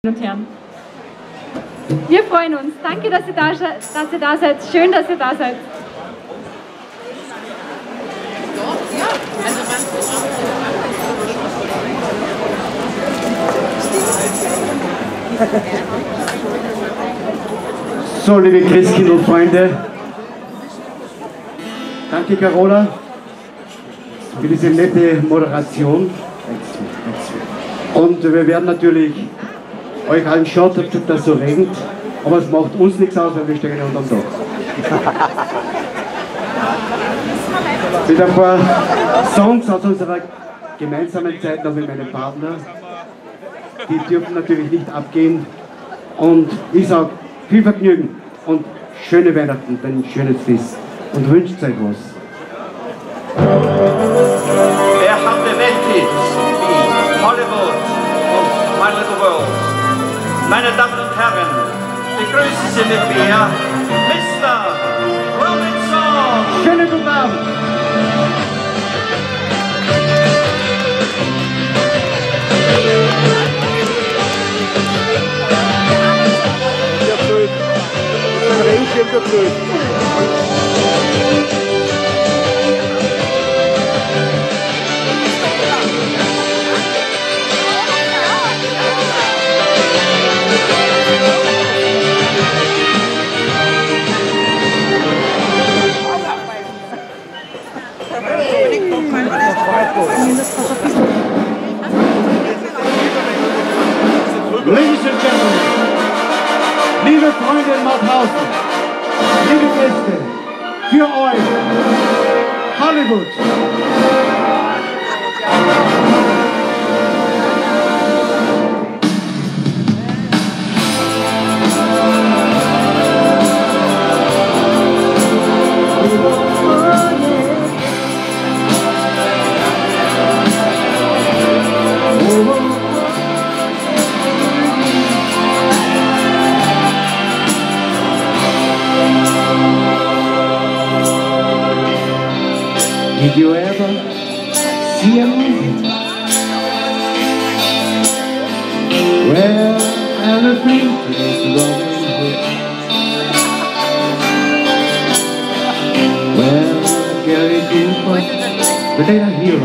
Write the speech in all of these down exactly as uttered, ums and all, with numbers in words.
Und Herren. Wir freuen uns. Danke, dass ihr, da, dass ihr da seid. Schön, dass ihr da seid. So, liebe Christkindl-Freunde, danke Carola für diese nette Moderation. Und wir werden natürlich euch allen schaut, tut das so regnet, aber es macht uns nichts aus, weil wir stehen ja unterm Dach. Mit ein paar Songs aus unserer gemeinsamen Zeit noch mit meinem Partner, die dürfen natürlich nicht abgehen. Und ich sage, viel Vergnügen und schöne Weihnachten, ein schönes Fest und wünscht euch was. Wer hatte Welthits wie Hollywood und My Little World? Meine Damen und Herren, begrüßen Sie mit mir Mister Robinson! Schönen guten Abend! Ladies and Gentlemen, liebe Freunde in Mauthausen, liebe Gäste, für euch Hollywood. Did you ever see a movie where everything is Robin Hood? Where Gary Cooper, the little hero,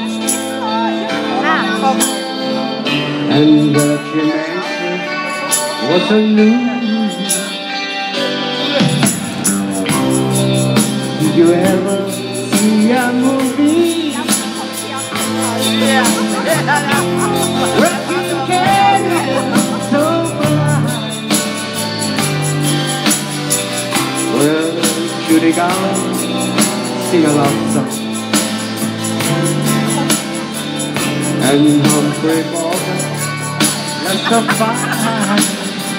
and the Chimpanzee was a loon. Did you ever see a movie where you can so blind? Well, Judy Garland sing a love song, and Humphrey Bogart left a fire.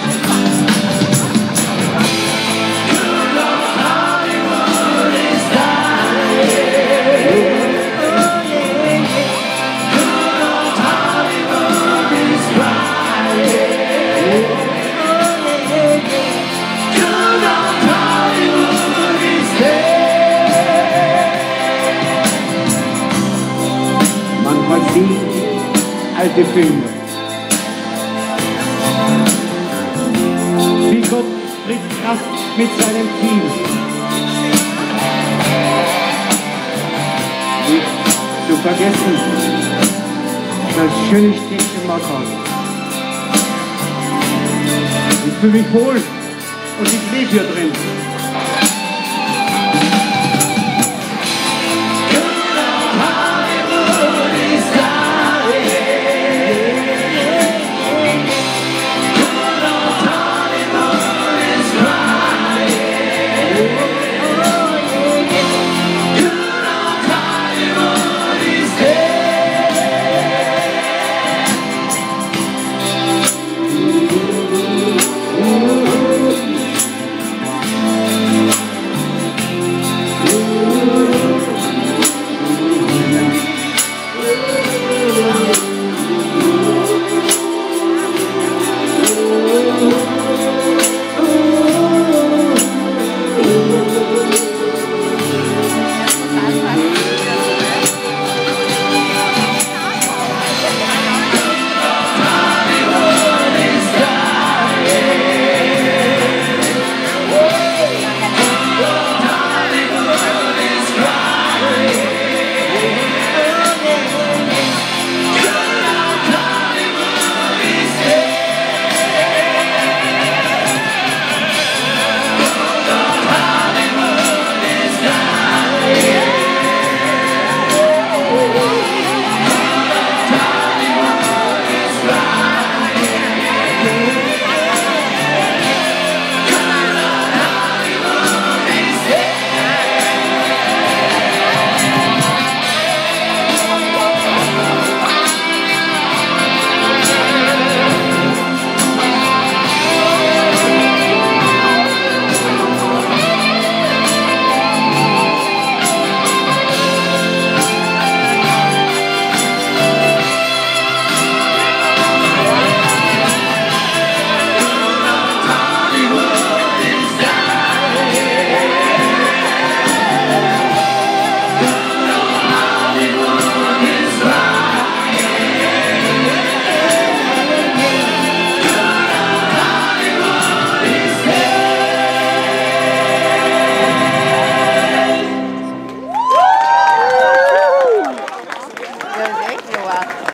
Alte Filme. Wie Gott spricht Kraft mit seinem Team. Nicht zu vergessen, das schöne Städtchen Mauthausen. Ich fühle mich wohl und ich lebe hier drin.